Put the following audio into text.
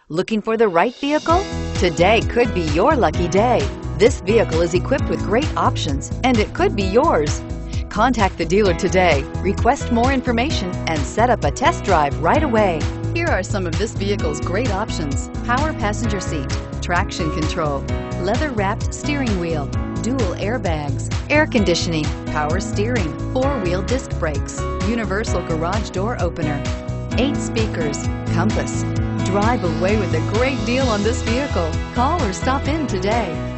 Looking for the right vehicle? Today could be your lucky day. This vehicle is equipped with great options, and it could be yours. Contact the dealer today, request more information, and set up a test drive right away. Here are some of this vehicle's great options: power passenger seat, traction control, leather-wrapped steering wheel, dual airbags, air conditioning, power steering, four-wheel disc brakes, universal garage door opener, 8 speakers, compass. Drive away with a great deal on this vehicle. Call or stop in today.